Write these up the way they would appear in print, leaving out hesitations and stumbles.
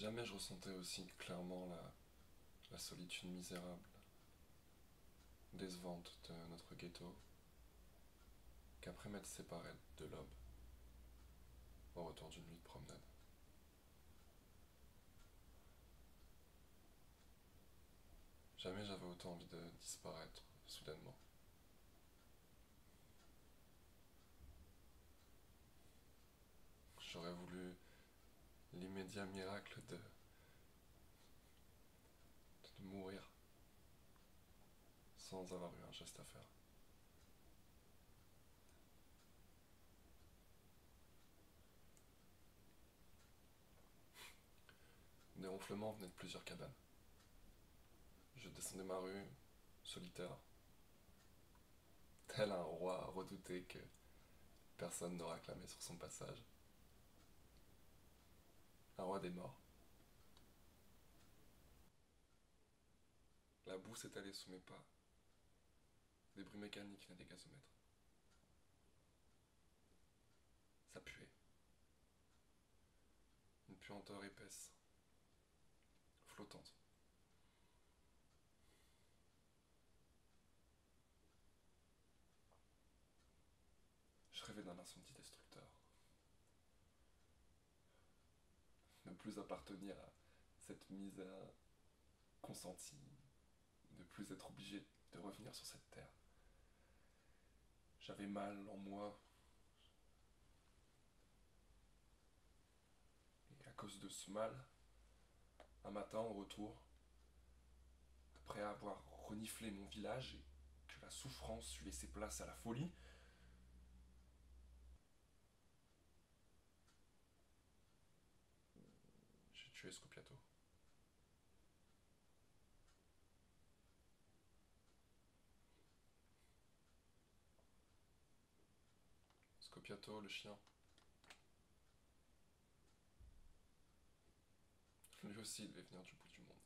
Jamais je ressentais aussi clairement la solitude misérable, décevante de notre ghetto, qu'après m'être séparé de l'aube, au retour d'une nuit de promenade. Jamais j'avais autant envie de disparaître, soudainement. J'aurais voulu l'immédiat miracle de mourir sans avoir eu un geste à faire. Des ronflements venaient de plusieurs cabanes. Je descendais ma rue, solitaire, tel un roi redouté que personne n'aura clamé sur son passage. Un roi des morts. La boue s'étalait sous mes pas, des bruits mécaniques venaient des gazomètres. Ça puait. Une puanteur épaisse, flottante. Je rêvais d'un incendie destructeur. Ne plus appartenir à cette misère consentie, ne plus être obligé de revenir sur cette terre. J'avais mal en moi, et à cause de ce mal, un matin au retour, après avoir reniflé mon village et que la souffrance eut laissé place à la folie, j'ai tué Scopiato. Scopiato, le chien, lui aussi devait venir du bout du monde.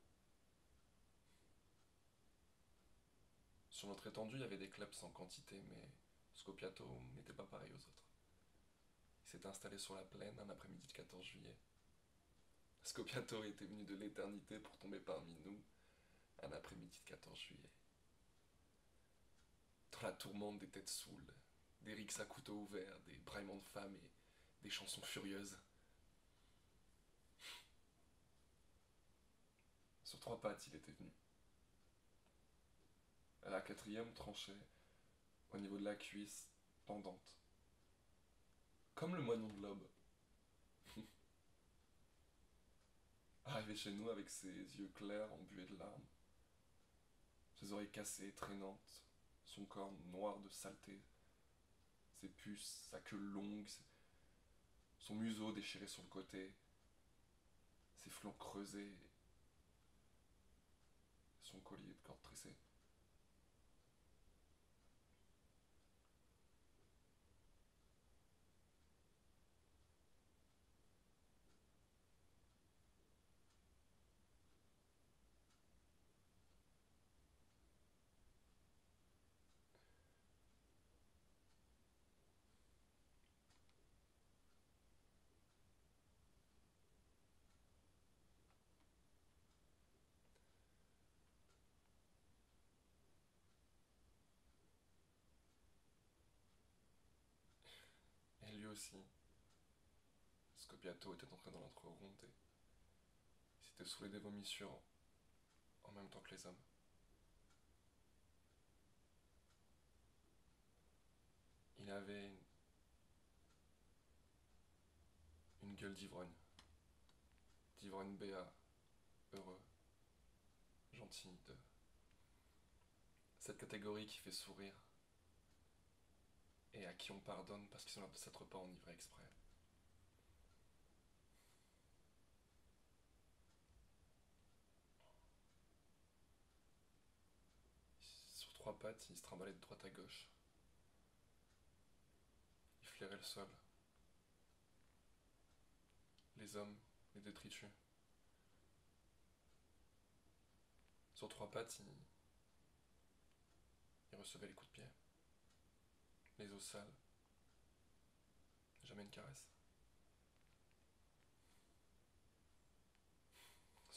Sur notre étendue, il y avait des kleps en quantité, mais Scopiato n'était pas pareil aux autres. Il s'était installé sur la plaine un après-midi de 14 juillet. Scopiato était venu de l'éternité pour tomber parmi nous un après-midi de 14 juillet. Dans la tourmente des têtes saoules, des rixes à couteau ouvert, des braillements de femmes et des chansons furieuses. Sur trois pattes, il était venu. À la quatrième tranchée, au niveau de la cuisse, pendante. Comme le moignon de l'aube. Arrivé chez nous avec ses yeux clairs embués de larmes, ses oreilles cassées, traînantes, son corps noir de saleté, ses puces, sa queue longue, son museau déchiré sur le côté, ses flancs creusés, son collier de corde tressée. Et lui aussi, Scopiato était entré dans notre ronde et il s'était saoulé des vomissures en même temps que les hommes. Il avait une gueule d'ivrogne béat, heureux, gentil, de cette catégorie qui fait sourire et à qui on pardonne parce qu'ils ont l'air de s'être pas enivrés exprès. Sur trois pattes, il se trimballait de droite à gauche. Il flairait le sol. Les hommes, les détritus. Sur trois pattes, il recevait les coups de pied. Les os sales. Jamais une caresse.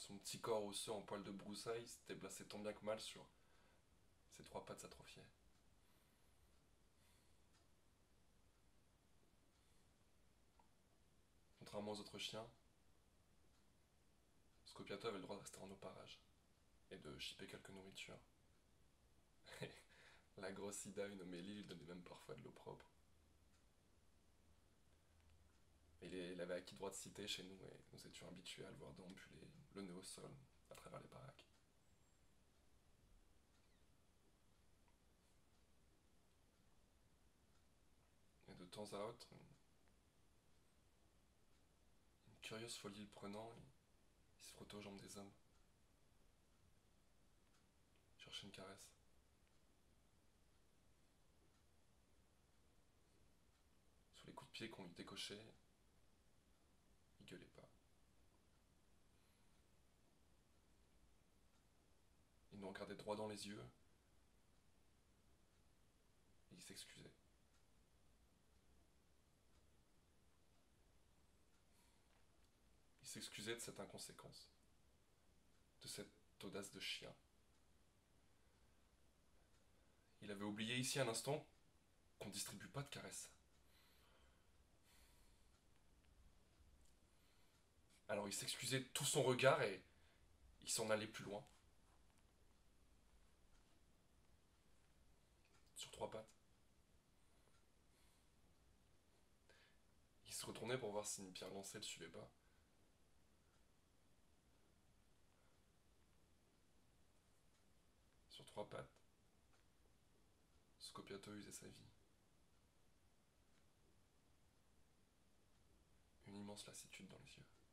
Son petit corps osseux en poil de broussailles s'était placé tant bien que mal sur ses trois pattes atrophiées. Contrairement aux autres chiens, Scopiato avait le droit de rester en nos parages et de chipper quelques nourritures. La grosse Ida, une homélie, lui donnait même parfois de l'eau propre. Il avait acquis droit de cité chez nous et nous étions habitués à le voir déambuler, le nez au sol, à travers les baraques. Et de temps à autre, une curieuse folie le prenant, il se frottait aux jambes des hommes, cherchait une caresse. Sous les coups de pied qu'on lui décochait, il gueulait pas. Il nous regardait droit dans les yeux et il s'excusait. Il s'excusait de cette inconséquence, de cette audace de chien. Il avait oublié ici un instant qu'on ne distribue pas de caresses. Alors il s'excusait de tout son regard et il s'en allait plus loin. Sur trois pattes. Il se retournait pour voir si une pierre lancée le suivait pas. Sur trois pattes, Scopiato usait sa vie. Une immense lassitude dans les yeux.